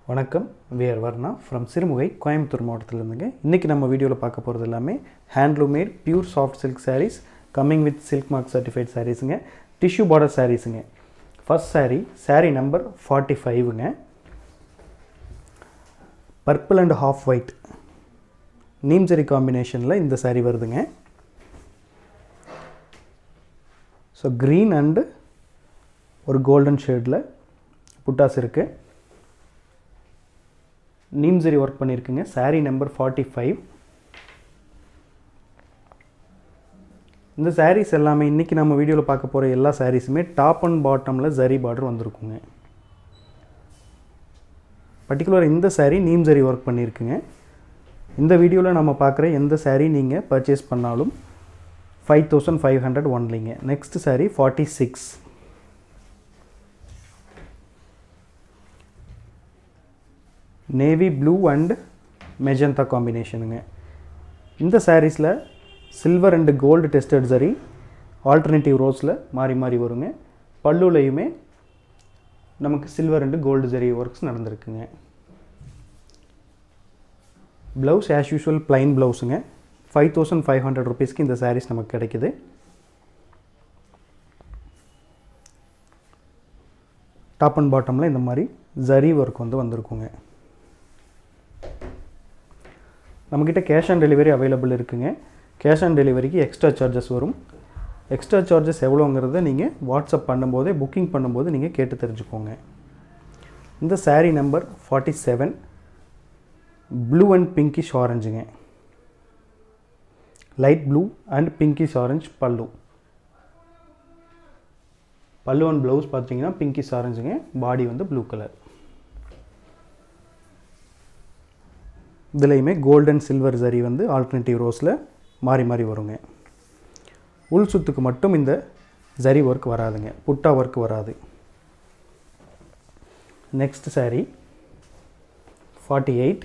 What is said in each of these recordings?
வணக்கம் we're Varna from Sirumugai Coimbatore மாவட்டத்திலிருந்துங்க. இன்றைக்கி நம்ம வீடியோவில் பார்க்க போகிறது எல்லாமே handloom made pure soft silk sarees coming with silk mark certified சாரீஸுங்க. டிஷ்யூ பார்டர் சாரீஸுங்க. ஃபர்ஸ்ட் சாரீ நம்பர் 45ங்க. Purple and half white neem zari காம்பினேஷனில் இந்த சாரீ வருதுங்க. ஸோ க்ரீன் அண்டு ஒரு கோல்டன் ஷேடில் புட்டாஸ் இருக்குது. நீம் ஜரி ஒர்க் பண்ணியிருக்குங்க. சாரீ நம்பர் 45. இந்த சாரீஸ் எல்லாமே இன்றைக்கி நம்ம வீடியோவில் பார்க்க போகிற எல்லா சாரீஸுமே டாப் அண்ட் பாட்டமில் ஜரி பார்டர் வந்திருக்குங்க. பர்டிகுலர் இந்த சாரீ நீம் ஜரி ஒர்க் பண்ணியிருக்குங்க. இந்த வீடியோவில் நம்ம பார்க்குற எந்த சாரீ நீங்கள் பர்ச்சேஸ் பண்ணாலும் 5500 ஒன்லிங்க. Next saree 46. Navy blue and magenta காம்பினேஷனுங்க. இந்த சாரீஸில் silver and gold tested zari alternative ரோஸில் மாறி மாறி வருங்க. பல்லுலையுமே நமக்கு silver and gold zari works நடந்திருக்குங்க. ப்ளவுஸ் ஆஸ் யூஷுவல் ப்ளைன் ப்ளவுஸுங்க. 5500 ருபீஸ்க்கு இந்த சாரீஸ் நமக்கு கிடைக்குது. டாப் அண்ட் பாட்டமில் இந்த மாதிரி ஜரி ஒர்க் வந்திருக்குங்க. நம்மக்கிட்ட கேஷ் ஆன் டெலிவரி அவைலபிள் இருக்குங்க. கேஷ் ஆன் டெலிவரிக்கு எக்ஸ்ட்ரா சார்ஜஸ் வரும். எக்ஸ்ட்ரா சார்ஜஸ் எவ்வளோங்கிறத நீங்கள் வாட்ஸ்அப் பண்ணும்போதே புக்கிங் பண்ணும்போது நீங்கள் கேட்டு தெரிஞ்சுக்கோங்க. இந்த saree number 47 blue and pinkish ஆரஞ்சுங்க. Light blue and pinkish orange pallu. Pallu and blouse பார்த்தீங்கன்னா பிங்கிஷ் ஆரஞ்சுங்க. Body blue colour. இதுலேயுமே கோல்டன் சில்வர் ஜரி ஆல்டர்னேட்டிவ் ரோஸில் மாறி மாறி வருங்க. உள் சுத்துக்கு மட்டும் இந்த ஜரி ஒர்க் வராதுங்க. புட்டா ஒர்க் வராது. நெக்ஸ்ட் சாரீ 48.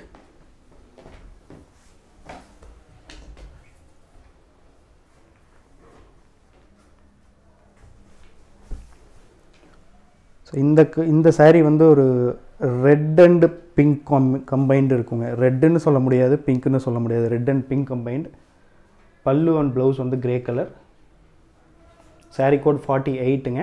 ஸோ இந்த சாரீ ஒரு ரெட் அண்டு பிங்க் கம்பைன்டு இருக்குங்க. ரெட்டுன்னு சொல்ல முடியாது, பிங்க்குன்னு சொல்ல முடியாது. Red and pink combined. Pallu and blouse grey colour. Saree code 48ங்க.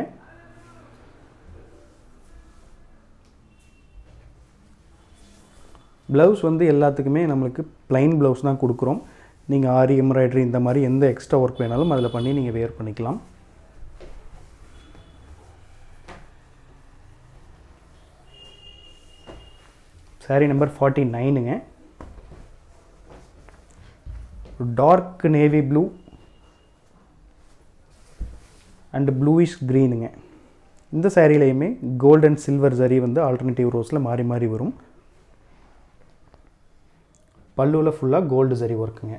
ப்ளவுஸ் எல்லாத்துக்குமே நம்மளுக்கு ப்ளைன் ப்ளவுஸ் தான் கொடுக்குறோம். நீங்கள் ஆரி எம்ப்ராய்டரி இந்த மாதிரி எந்த எக்ஸ்ட்ரா ஒர்க் வேணாலும் அதில் பண்ணி நீங்கள் வேர் பண்ணிக்கலாம். சாரீ நம்பர் 49ங்க. Dark navy blue and bluish க்ரீனுங்க. இந்த சாரீலையுமே gold and silver zari alternative ரோஸில் மாறி மாறி வரும். பல்லுவில் ஃபுல்லாக கோல்டு ஜரி ஒர்க்குங்க.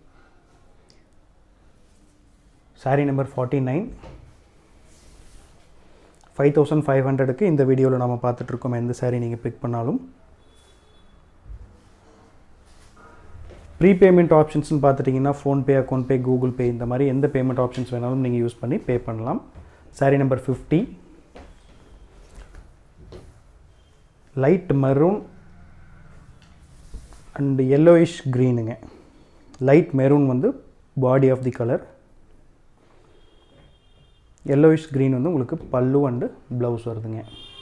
சாரீ நம்பர் 49 5500க்கு இந்த வீடியோவில் நம்ம பார்த்துட்ருக்கோம். எந்த சாரீ நீங்கள் பிக் பண்ணாலும் ப்ரீபேமெண்ட் ஆப்ஷன்ஸ்னு பார்த்துட்டிங்கன்னா PhonePe, account pay, Google Pay இந்த மாதிரி எந்த பேமெண்ட் ஆப்ஷன்ஸ் வேணாலும் நீங்கள் யூஸ் பண்ணி பே பண்ணலாம். Saree number 50 light maroon and yellowish க்ரீனுங்க. Light maroon body of the colour. yellowish green உங்களுக்கு பல்லு அண்டு ப்ளவுஸ் வருதுங்க.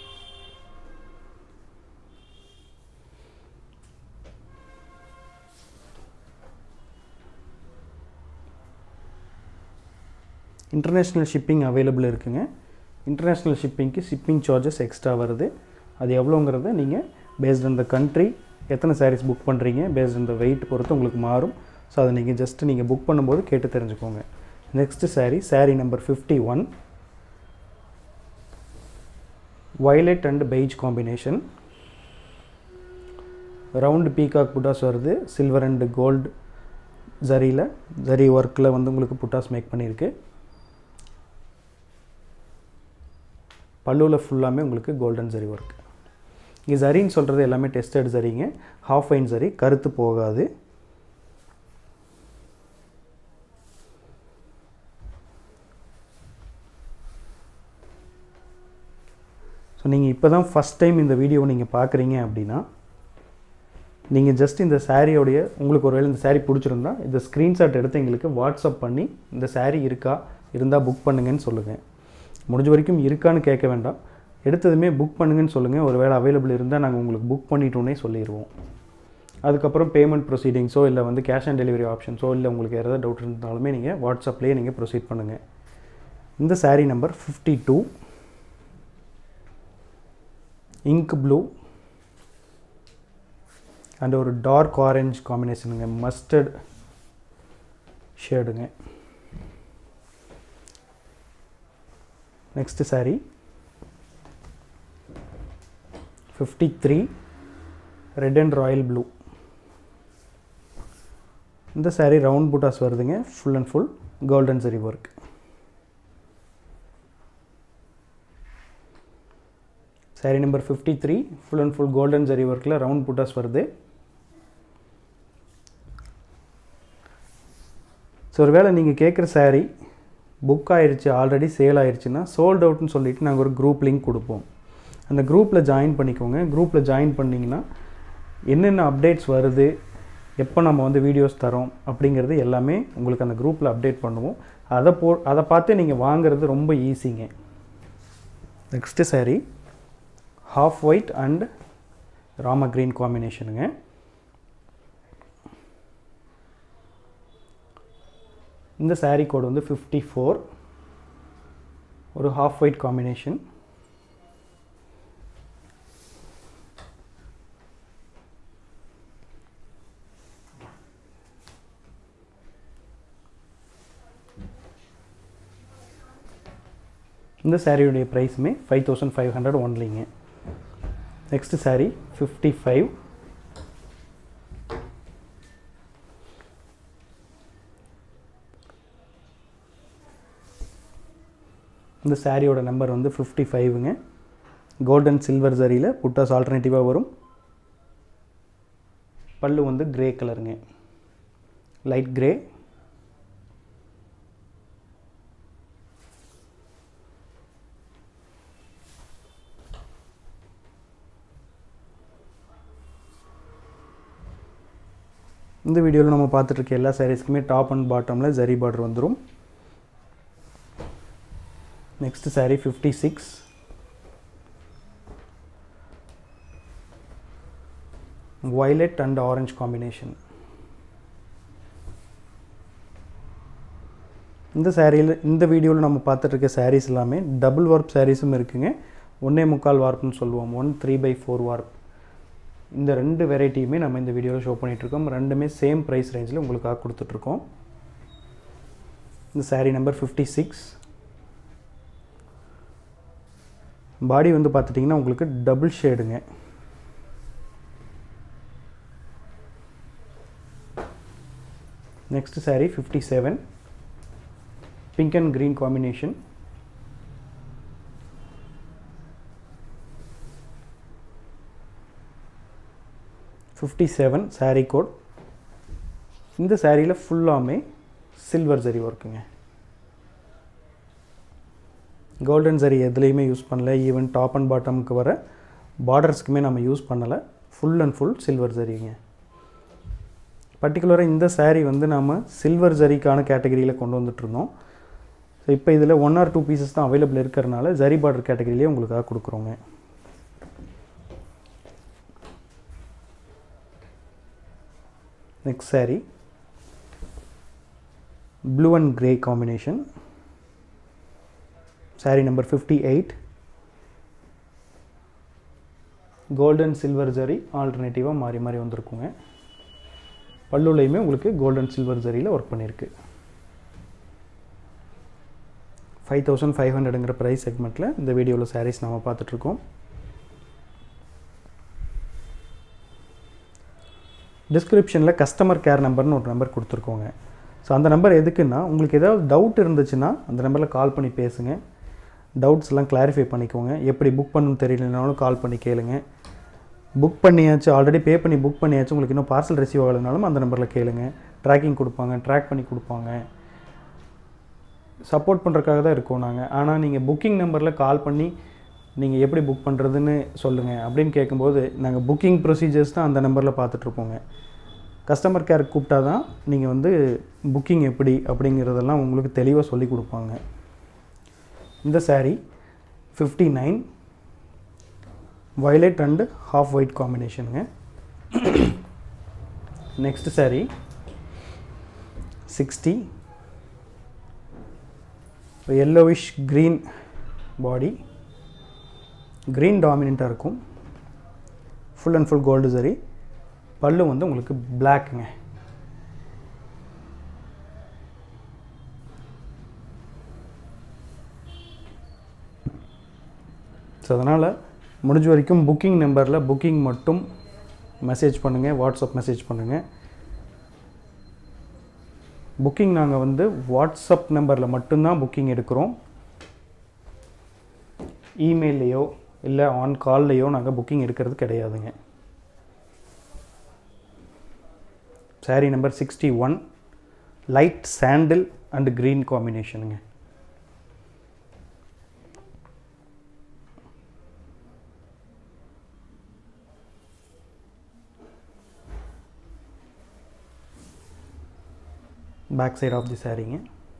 இன்டர்நேஷ்னல் ஷிப்பிங் அவைலபிள் இருக்குங்க. இன்டர்நேஷ்னல் ஷிப்பிங்க்கு ஷிப்பிங் சார்ஜஸ் எக்ஸ்ட்ரா வருது. அது எவ்வளோங்கிறத நீங்கள் பேஸ்ட் ஆன் த கண்ட்ரி எத்தனை சாரீஸ் புக் பண்ணுறீங்க பேஸ்ட் ஆன் த வெயிட் பொறுத்து உங்களுக்கு மாறும். ஸோ அதை நீங்கள் புக் பண்ணும்போது கேட்டு தெரிஞ்சுக்கோங்க. Next saree number 51 violet and beige combination. Round peacock buttas வருது. சில்வர் அண்டு கோல்டு ஜரி ஒர்க்கில் உங்களுக்கு புட்டாஸ் மேக் பண்ணியிருக்கு. பல்லுவில் ஃபுல்லாமே உங்களுக்கு கோல்டன் ஜரி ஒர்க். இங்கே ஜரின்னு சொல்கிறது எல்லாமே டெஸ்டட் ஜரிங்க. ஹாஃப் ஃபைன் ஜரி, கருத்து போகாது. ஸோ ஸோ நீங்கள் இப்போ தான் ஃபஸ்ட் டைம் இந்த வீடியோவை நீங்கள் பார்க்குறீங்க அப்படின்னா நீங்கள் ஜஸ்ட் இந்த சாரியோடைய உங்களுக்கு ஒருவேளை இந்த சாரீ பிடிச்சிருந்தா இந்த ஸ்க்ரீன்ஷாட் எடுத்து எங்களுக்கு வாட்ஸ்அப் பண்ணி இந்த சாரீ இருக்கா, இருந்தால் புக் பண்ணுங்கன்னு சொல்லுங்கள். முடிஞ்ச வரைக்கும் இருக்கான்னு கேட்க வேண்டாம், எடுத்ததுமே புக் பண்ணுங்கன்னு சொல்லுங்கள். ஒரு வேளை அவைலபிள் இருந்தால் நாங்கள் உங்களுக்கு புக் பண்ணிட்டோன்னே சொல்லிடுவோம். அதுக்கப்புறம் பேமெண்ட் ப்ரொசீடிங்ஸோ இல்லை வந்து கேஷ் ஆன் டெலிவரி ஆப்ஷன்ஸோ இல்லை உங்களுக்கு ஏதாவது டவுட் இருந்தாலுமே நீங்கள் வாட்ஸ்அப்லேயே நீங்கள் ப்ரொசீட் பண்ணுங்கள். இந்த saree number 52 ink blue and ஒரு டார்க் ஆரஞ்ச் காம்பினேஷனுங்க, மஸ்டர்ட் ஷேடுங்க. Next saree 53 red and royal blue. இந்த சாரீ ரவுண்ட் பூட்டாஸ் வருதுங்க, full and full golden zari work. Saree number 53 full and full golden zari ஒர்க்கில் ரவுண்ட் பூட்டாஸ் வருது. ஸோ ஒரு வேளை நீங்கள் கேட்குற சாரீ புக் ஆயிடுச்சு, ஆல்ரெடி சேல் ஆயிடுச்சுன்னா சோல்ட் அவுட்னு சொல்லிவிட்டு நாங்கள் ஒரு குரூப் லிங்க் கொடுப்போம். அந்த குரூப்பில் ஜாயின் பண்ணிக்கோங்க. குரூப்பில் ஜாயின் பண்ணிங்கன்னா என்னென்ன அப்டேட்ஸ் வருது, எப்போ நம்ம வந்து வீடியோஸ் தரோம் அப்படிங்கிறது எல்லாமே உங்களுக்கு அந்த குரூப்பில் அப்டேட் பண்ணுவோம். அதை பார்த்து நீங்கள் வாங்குறது ரொம்ப ஈஸிங்க. Next saree half white and rama green காம்பினேஷனுங்க. இந்த சாரீ கோட் வந்து 54, ஒரு ஹாஃப் ஒயிட் காம்பினேஷன். இந்த சாரியுடைய ப்ரைஸுமே 5500 ஒன்லிங்க. நெக்ஸ்ட் சாரீ 55 இந்த சாரியோட நம்பர் வந்து 55ங்க. கோல்டன் சில்வர் ஜரியில் புட்டாஸ் ஆல்டர்னேட்டிவாக வரும். பல்லு வந்து கிரே கலருங்க, லைட் கிரே. இந்த வீடியோவில் நம்ம பார்த்துட்ருக்க எல்லா சாரீஸ்க்குமே டாப் அண்ட் பாட்டமில் ஜரி பார்டர் வந்துடும். Next saree 56 violet and orange combination. இந்த சாரியில் இந்த வீடியோவில் நம்ம பார்த்துட்ருக்க சாரீஸ் எல்லாமே டபுள் வார்ப் சாரீஸும் இருக்குங்க. 1.25 வார்ப்னு சொல்லுவோம், 1/3/4 வார்ப். இந்த ரெண்டு வெரைட்டியுமே நம்ம இந்த வீடியோவில் ஷோ பண்ணிகிட்ருக்கோம். ரெண்டுமே சேம் ப்ரைஸ் ரேஞ்சில் உங்களுக்காக கொடுத்துட்ருக்கோம். இந்த சாரீ நம்பர் 56. பாடி வந்து பார்த்துட்டிங்கன்னா உங்களுக்கு டபுள் ஷேடுங்க. Next saree 57 pink and green combination. Saree code. இந்த சாரியில் ஃபுல்லாமே சில்வர் ஜரி ஒர்க்குங்க. கோல்டன் ஜரி எதுலேயுமே யூஸ் பண்ணல, ஈவன் டாப் அண்ட் பாட்டமுக்கு வர பார்டர்ஸ்க்குமே நம்ம யூஸ் பண்ணலை. ஃபுல் அண்ட் ஃபுல் சில்வர் ஜரிங்க. பர்டிகுலராக இந்த சாரீ வந்து நம்ம சில்வர் ஜரிக்கான கேட்டகரியில் கொண்டு வந்துட்டுருந்தோம். ஸோ இப்போ இதில் 1 or 2 பீசஸ் தான் அவைலபிள் இருக்கிறனால ஜரி பார்டர் கேட்டகரியிலே உங்களுக்காக கொடுக்குறோங்க. Next saree blue and grey combination. Saree number 58 golden silver zari alternative மாறி மாறி வந்திருக்குங்க. பல்லுலையுமே உங்களுக்கு golden silver zariல ஒர்க் பண்ணியிருக்கு. 5500ங்கிற ப்ரைஸ் செக்மெண்ட்டில் இந்த வீடியோவில் சாரீஸ் நம்ம பார்த்துட்ருக்கோம். டிஸ்கிரிப்ஷனில் கஸ்டமர் கேர் நம்பர்னு ஒரு நம்பர் கொடுத்துருக்கோங்க. ஸோ அந்த நம்பர் எதுக்குன்னா, உங்களுக்கு ஏதாவது டவுட் இருந்துச்சுன்னா அந்த நம்பரில் கால் பண்ணி பேசுங்க. டவுட்ஸ்லாம் கிளாரிஃபை பண்ணிக்கோங்க. எப்படி புக் பண்ணணும்னு தெரியலனாலும் கால் பண்ணி கேளுங்க. புக் பண்ணியாச்சு, ஆல்ரெடி பே பண்ணி புக் பண்ணியாச்சு, உங்களுக்கு இன்னும் பார்சல் ரிசீவ் ஆகலைனாலும் அந்த நம்பரில் கேளுங்க. ட்ராக்கிங் கொடுப்பாங்க, ட்ராக் பண்ணி கொடுப்பாங்க. சப்போர்ட் பண்ணுறதுக்காக தான் இருக்கோம் நாங்கள். ஆனால் நீங்கள் புக்கிங் நம்பரில் கால் பண்ணி நீங்கள் எப்படி புக் பண்ணுறதுன்னு சொல்லுங்கள் அப்படின்னு கேட்கும்போது நாங்கள் புக்கிங் ப்ரொசீஜர்ஸ் தான் அந்த நம்பரில் பார்த்துட்ருப்போங்க. கஸ்டமர் கேர் கூப்பிட்டா தான் நீங்கள் வந்து புக்கிங் எப்படி அப்படிங்கிறதெல்லாம் உங்களுக்கு தெளிவாக சொல்லி கொடுப்பாங்க. இந்த saree 59 violet and half white காம்பினேஷனுங்க. Next saree 60 yellowish green body, green டாமினண்ட்டாக இருக்கும். ஃபுல் அண்ட் ஃபுல் கோல்டு சரி. பல்லு வந்து உங்களுக்கு பிளாக்குங்க. ஸோ அதனால் முடிஞ்ச வரைக்கும் புக்கிங் நம்பரில் புக்கிங் மட்டும் மெசேஜ் பண்ணுங்கள், வாட்ஸ்அப் மெசேஜ் பண்ணுங்கள். புக்கிங் நாங்கள் வந்து வாட்ஸ்அப் நம்பரில் மட்டும்தான் புக்கிங் எடுக்கிறோம். இமெயிலையோ இல்லை ஆன் கால்லையோ நாங்கள் புக்கிங் எடுக்கிறது கிடையாதுங்க. saree number 61 light sandal and green காம்பினேஷனுங்க. பேக் சைட் ஆஃப் தி சாரீங்க.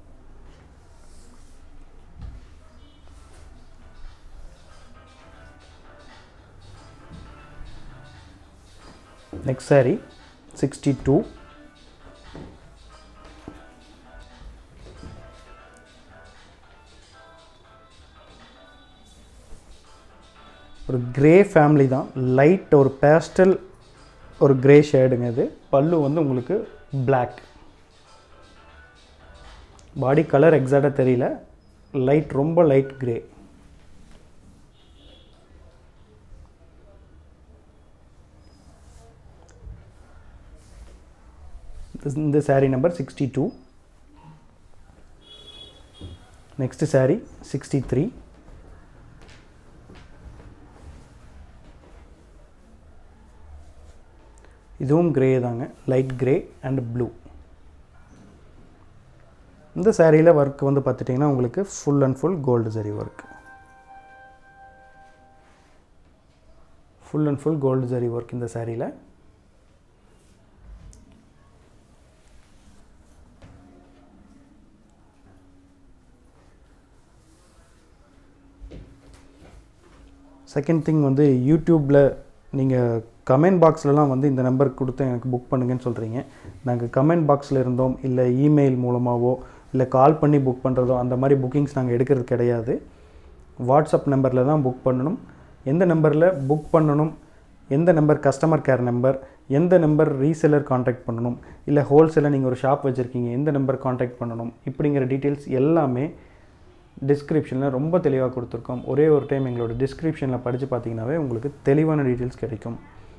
நெக்ஸ்ட் saree 62 ஒரு கிரே ஃபேமிலி தான். லைட் ஒரு பேஸ்டல் ஒரு கிரே ஷேடுங்க. இது பல்லு வந்து உங்களுக்கு பிளாக். பாடி கலர் எக்ஸாக்டாக தெரியல, லைட் ரொம்ப லைட் கிரே. இந்த saree நம்பர் 62. நெக்ஸ்ட் saree 63 இதுவும் கிரே தாங்க, லைட் கிரே அண்ட் ப்ளூ. இந்த சாரியில் ஒர்க் வந்து பார்த்துட்டிங்கன்னா உங்களுக்கு full and full gold zari work. Full and full gold zari work இந்த சாரியில். செகண்ட் திங் வந்து யூடியூப்பில் நீங்கள் கமெண்ட் பாக்ஸ்லலாம் வந்து இந்த நம்பருக்கு கொடுத்து எனக்கு புக் பண்ணுங்கன்னு சொல்கிறீங்க. நாங்கள் கமெண்ட் பாக்ஸில் இருந்தோம் இல்லை இமெயில் மூலமாகவோ இல்லை கால் பண்ணி புக் பண்ணுறதோ அந்த மாதிரி புக்கிங்ஸ் நாங்கள் எடுக்கிறது கிடையாது. வாட்ஸ்அப் நம்பரில் தான் புக் பண்ணணும். எந்த நம்பரில் புக் பண்ணணும், எந்த நம்பர் கஸ்டமர் கேர் நம்பர், எந்த நம்பர் ரீசெல்லர் காண்டாக்ட் பண்ணணும், இல்லை ஹோல்சேலாக நீங்கள் ஒரு ஷாப் வச்சுருக்கீங்க எந்த நம்பர் காண்டாக்ட் பண்ணணும், இப்படிங்கிற டீட்டெயில்ஸ் எல்லாமே டிஸ்கிரிப்ஷனில் ரொம்ப தெளிவாக கொடுத்துருக்கோம். ஒரே ஒரு டைம் எங்களோட டிஸ்கிரிப்ஷனில் படித்து பார்த்தீங்கன்னாவே உங்களுக்கு தெளிவான டீட்டெயில்ஸ் கிடைக்கும்.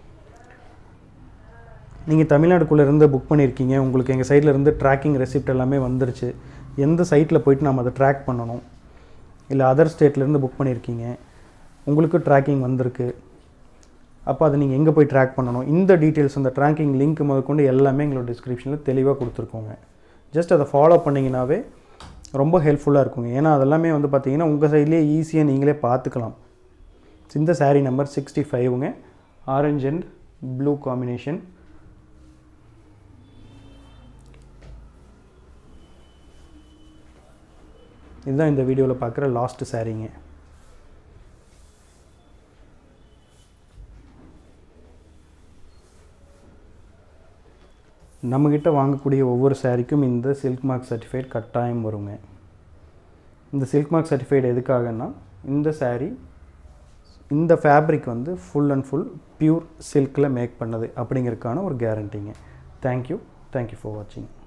நீங்கள் தமிழ்நாடுக்குள்ளேருந்து புக் பண்ணியிருக்கீங்க, உங்களுக்கு எங்கள் சைட்டில் இருந்து ட்ராக்கிங் ரெசிப்ட் எல்லாமே வந்துருச்சு. எந்த சைட்டில் போய்ட்டு நம்ம அதை ட்ராக் பண்ணணும், இல்லை அதர் ஸ்டேட்லேருந்து புக் பண்ணியிருக்கீங்க உங்களுக்கு ட்ராக்கிங் வந்திருக்கு, அப்போ அதை நீங்கள் எங்கே போய் ட்ராக் பண்ணணும், இந்த டீட்டெயில்ஸ் அந்த ட்ராக்கிங் லிங்க் முதற்கொண்டு எல்லாமே எங்களோட டிஸ்கிரிப்ஷனில் தெளிவாக கொடுத்துருக்கோங்க. ஜஸ்ட் அதை ஃபாலோ பண்ணிங்கனாவே ரொம்ப ஹெல்ப்ஃபுல்லாக இருக்குங்க. ஏன்னா அதெல்லாமே வந்து பார்த்திங்கன்னா உங்கள் சைட்லேயே ஈஸியாக நீங்களே பார்த்துக்கலாம். இந்த saree நம்பர் 65ங்க, ஆரஞ்ச் அண்ட் ப்ளூ காம்பினேஷன். இதுதான் இந்த வீடியோவில் பார்க்குற லாஸ்ட் சாரீங்க. நம்மக்கிட்ட வாங்கக்கூடிய ஒவ்வொரு சாரீக்கும் இந்த சில்க் மார்க் சர்டிஃபைட் கட்டாயம் வருங்க. இந்த சில்க் மார்க் சர்டிஃபைட் எதுக்காகன்னா இந்த சாரீ இந்த ஃபேப்ரிக் வந்து ஃபுல் அண்ட் ஃபுல் பியூர் சில்கில் மேக் பண்ணது அப்படிங்கிறதுக்கான ஒரு கேரண்டிங்க. தேங்க்யூ ஃபார் வாட்சிங்.